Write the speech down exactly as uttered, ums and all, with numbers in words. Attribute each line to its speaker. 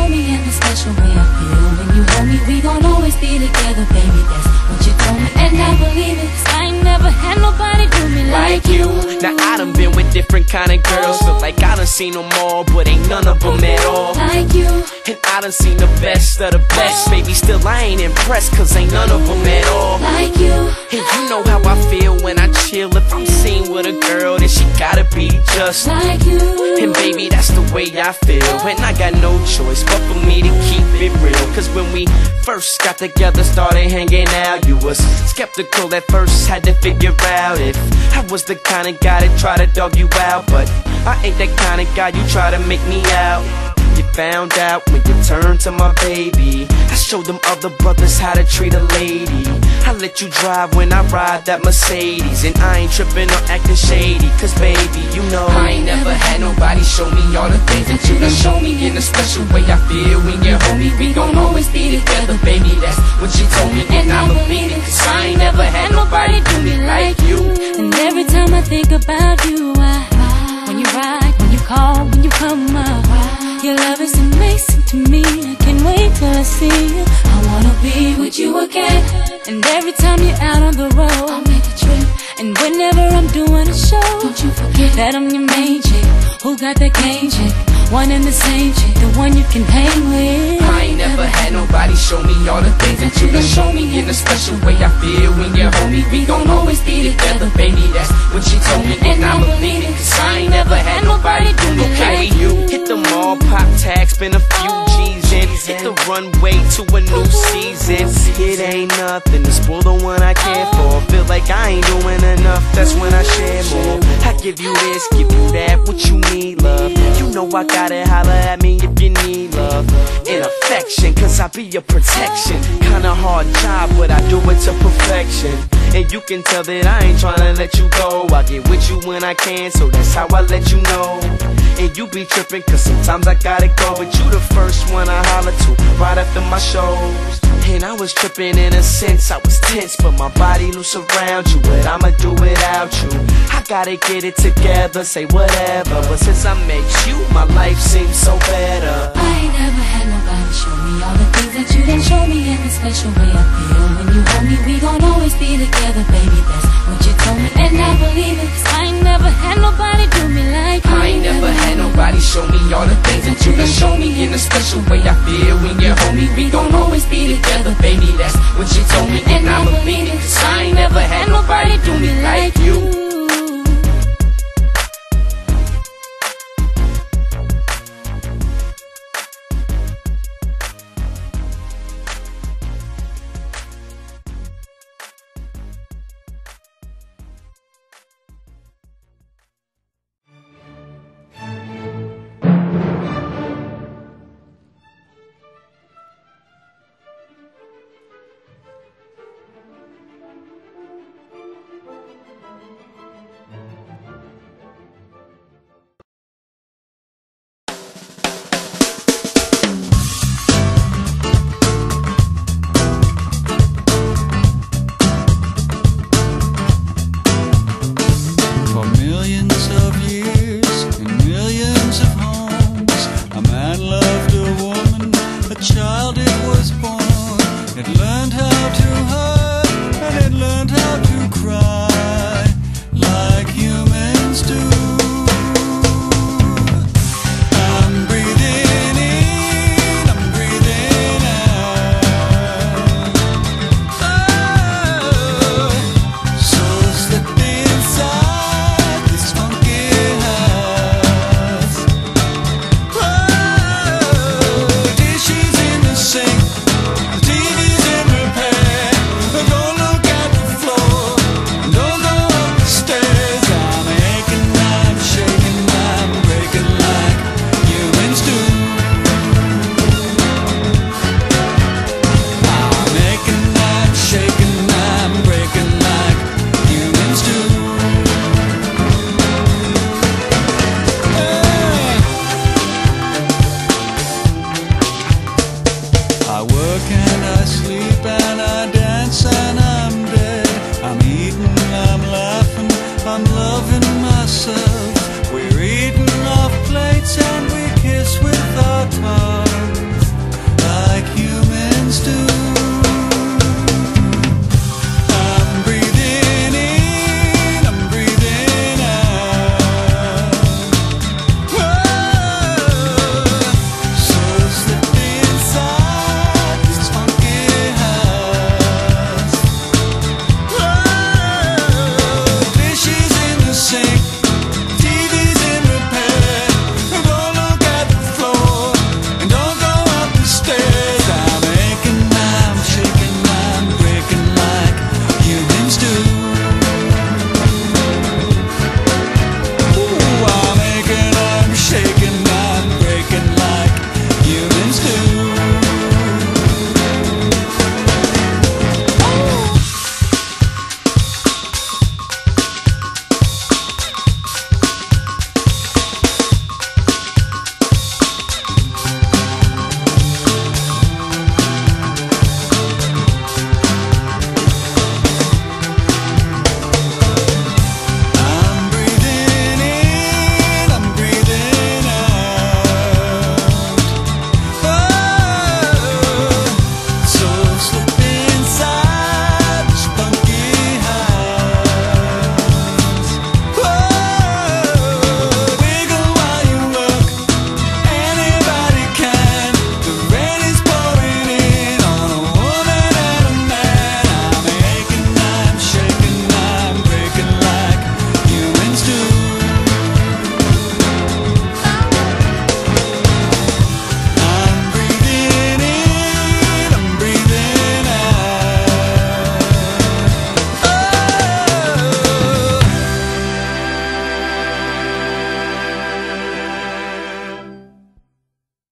Speaker 1: show me in a special way I feel when you hold me. We gon' always be together, baby, that's what you told me. And I believe it, 'cause I ain't never had nobody do me like you.
Speaker 2: Now I done been with different kind of girls, feel like I done seen them all, but ain't none of them at all
Speaker 1: like you.
Speaker 2: And I done seen the best of the best, baby, still I ain't impressed, 'cause ain't none of them at all
Speaker 1: like you.
Speaker 2: And you know how I feel when I chill. If I'm seen with a girl, then she gotta be just
Speaker 1: like you.
Speaker 2: And baby, that's the way I feel, and I got no choice but for me to keep it real. 'Cause when we first got together, started hanging out, you was skeptical at first, had to figure out if I was the kind of guy that try to dog you out. But I ain't that kind of guy you try to make me out. You found out when you turned to my baby. I showed them other brothers how to treat a lady. I let you drive when I ride that Mercedes, and I ain't tripping or acting shady, 'cause baby, you know I ain't never had nobody show me all the things that you done show me. In a special way I feel when you hold me. We gon' always be together, baby, that's what you told me. And I believe it, 'cause I ain't never had nobody do me like you.
Speaker 1: And every time I think about you, I, when you ride, when you call, when you come up, your love is amazing to me. I can't wait till I see you. I wanna be with you again. And every time you're out on the road, I'll make a trip. And whenever I'm doing a show, don't you forget that I'm your main chick, who got that game chick, one and the same chick, the one you can hang with.
Speaker 2: I ain't never had nobody show me all the things that you done show me. In a special way I feel when you hold me. We gon' always be together, baby, that's what you told me. And I believe it, 'cause I ain't never had nobody do me like you. Hit the mall, pop tags, spend a few G's in. Hit the runway to a new season. It ain't nothing to spoil the one I care for. Feel like I ain't doing enough, that's when I share more. I give you this, give you that, what you need, love. You know I gotta holler at me if you need love and affection, 'cause I be your protection. Kinda hard job, but I do it to perfection. And you can tell that I ain't tryna let you go. I get with you when I can, so that's how I let you know. And you be trippin', 'cause sometimes I gotta go, but you the first one I holler to right after my shows. And I was trippin' in a sense, I was tense, but my body loose around you. But I'ma do without you, I gotta get it together, say whatever. But since I met you, my life seems so better.
Speaker 1: I ain't never had nobody show me all the things that you done show me. In a special way I feel when you hold me. We gon' always be together, baby, that's what you told me. And I believe it, 'cause I ain't never had nobody do me like you.
Speaker 2: I ain't never had nobody show me all the things that you done show me. In a special way I feel when you hold me. We gon' always be together, baby, that's what you told me. And I believe it, 'cause I ain't never had nobody do me like you.
Speaker 3: I work and I sleep and I